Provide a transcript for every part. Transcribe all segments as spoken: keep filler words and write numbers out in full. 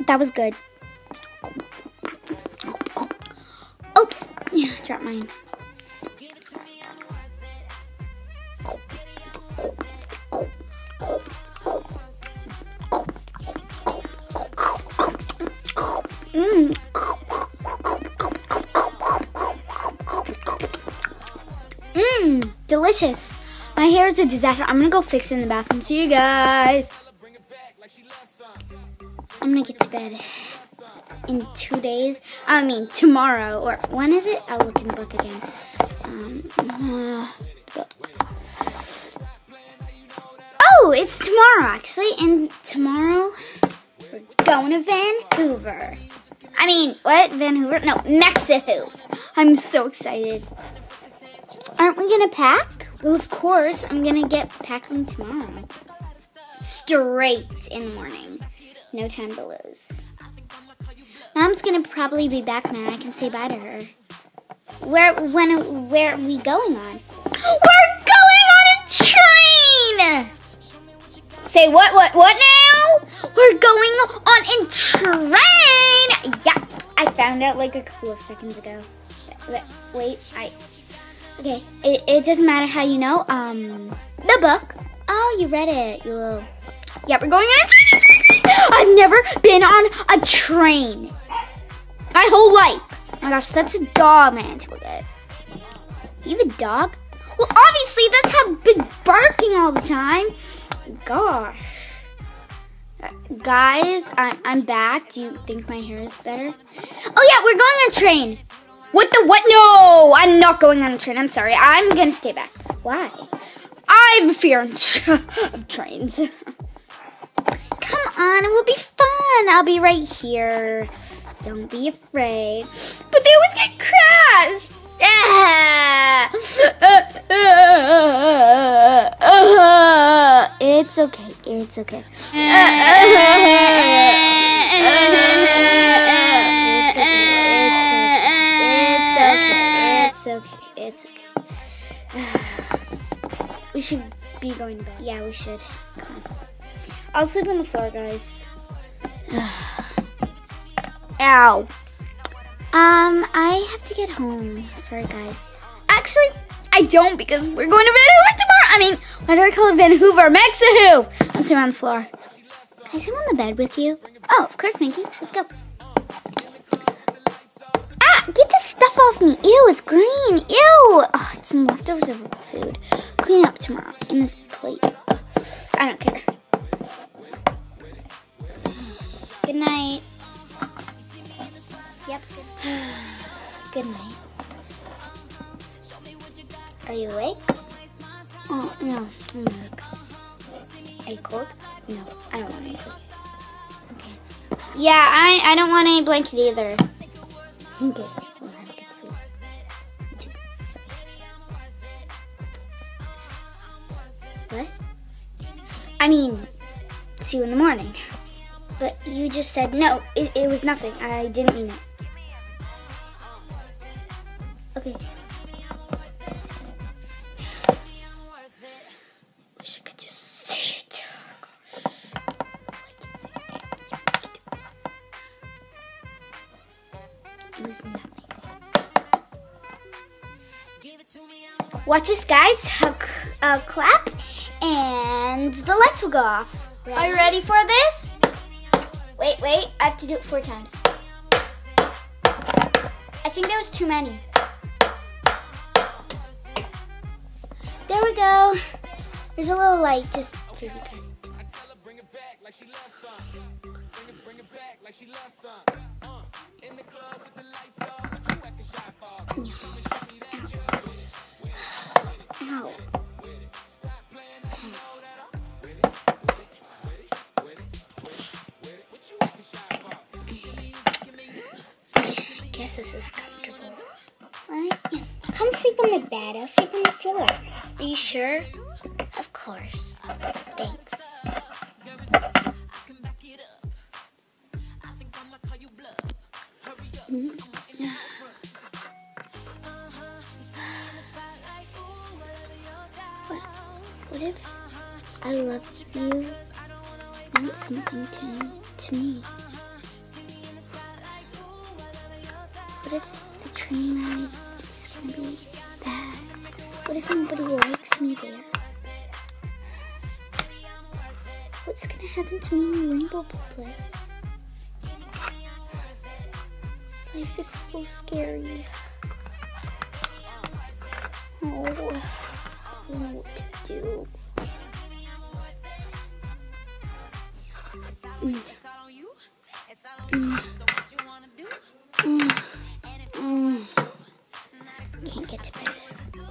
that was good. Oops, yeah, dropped mine. Mmm. Mmm, delicious. My hair is a disaster. I'm gonna go fix it in the bathroom. See you guys. I'm gonna get to bed in two days. I mean tomorrow, or when is it? I'll look in the book again. Um, uh, book. Oh, it's tomorrow actually, and tomorrow we're going to Vancouver. I mean, what? Vancouver? No, Mexico. I'm so excited. Aren't we gonna pack? Well, of course, I'm gonna get packing tomorrow. Straight in the morning. No time to lose. Mom's gonna probably be back now. I can say bye to her. Where, when, where are we going on? We're going on a train! Say what, what, what now? We're going on a train! Yeah, I found out like a couple of seconds ago. Wait, I... Okay, it, it doesn't matter how you know. Um, the book. Oh, you read it. You will. Yeah, we're going on a train. I've never been on a train. My whole life. Oh my gosh, that's a dog, man. Okay. You have a dog? Well, obviously, that's how big barking all the time. Gosh. Uh, guys, I, I'm back. Do you think my hair is better? Oh, yeah, we're going on a train. What the what? No, I'm not going on a train. I'm sorry. I'm going to stay back. Why? I have a fear of trains. Come on, it will be fun. I'll be right here. Don't be afraid. But they always get crashed. Ah. It's okay. It's okay. It's okay. It's okay. We should be going to bed. Yeah, we should. Come on. I'll sleep on the floor, guys. Ow. Um, I have to get home. Sorry, guys. Actually, I don't because we're going to Vancouver tomorrow. I mean, why do I call it Vancouver? Mexico. I'm sitting on the floor. Can I sit on the bed with you? Oh, of course, Minky. Let's go. Ah, get this stuff off me. Ew, it's green. Ew. Oh, it's some leftovers of food. Clean up tomorrow in this plate. I don't care. Good night. Yep. Good night. Are you awake? Oh, no. I'm awake. Are you cold? No, I don't want any cold. Okay. Yeah, I, I don't want any blanket either. Okay. Well, have a good sleep. What? I mean, see you in the morning. But you just said no. It, it was nothing. I didn't mean it. Okay. Wish I could just say it. It was nothing. Watch this, guys. I'll, I'll clap, and the lights will go off. Ready? Are you ready for this? Wait, wait. I have to do it four times. I think there was too many. There we go. There's a little light just for you guys. Ow. Ow. I guess this is comfortable. What? Yeah. Come sleep on the bed. I'll sleep on the floor. Are you sure? Of course. Thanks. Mm-hmm. What? What if I love you meant something to, to me? What if the train ride is gonna be bad? What if nobody likes me there? What's gonna happen to me in Rainbow Place? Life is so scary. Oh, I don't know what to do. Mm. Mm. Mm. Mm. Can't get to bed.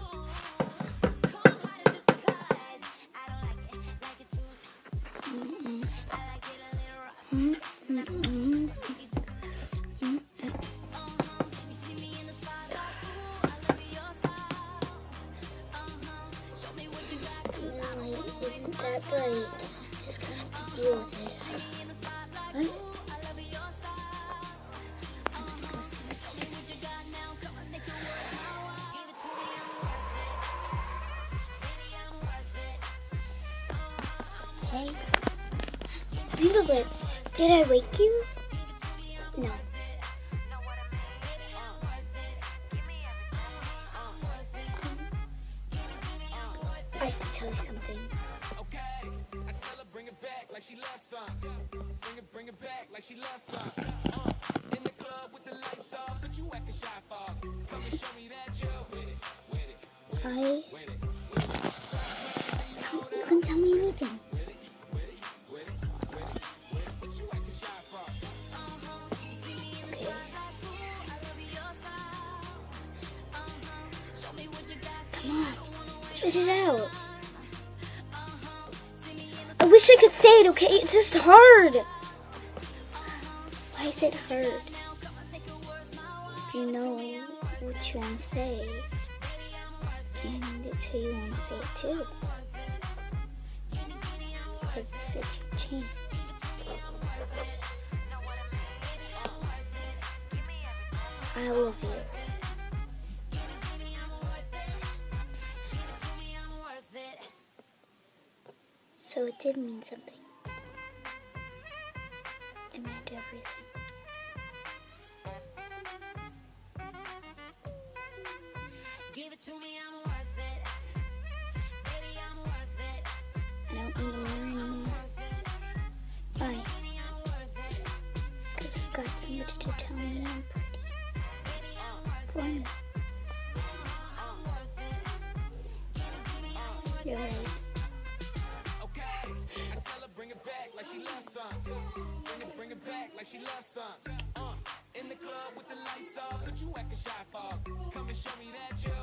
Mm-mm. Mm-mm. Mm-mm. Isn't that bright? Just gonna have to deal with it. What? I'm gonna go see what she did. Hey, Rainbow Blitz, did I wake you? No. I have to tell you something. Bring it back like she loves some. Bring it, bring it back like she loves some. Uh, in the club with the lights off, but you acting shy for. Come and show me that you're with it, with it, with it, with it, with it. Tell, you can tell me anything. Okay. Come on, spit it out. I wish I could say it, okay? It's just hard. Why is it hard? If you know what you want to say, and it's who you want to say it to. Because it's your chance. I love you. So it did mean something. It meant everything. Give it to me, I'm worth it. Baby, I'm worth it. I don't need a mirror anymore. Why? Because I've got somebody to tell me I'm pretty. For me. You're right. Bring it back like she loves some. Bring it, bring it back like she loves some. Uh, in the club with the lights off, but you acting shy for. Come and show me that you're